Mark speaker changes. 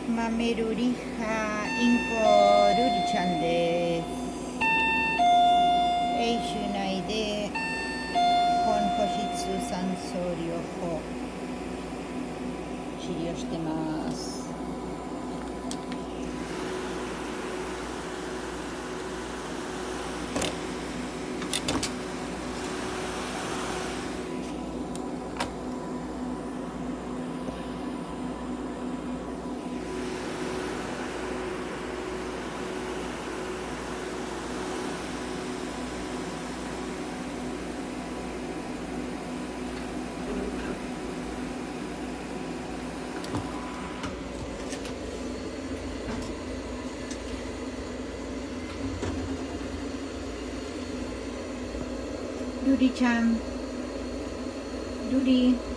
Speaker 1: マメルリハインコルリちゃんです。州内で本保湿酸素療法治療してます。ルリちゃん、ルリ。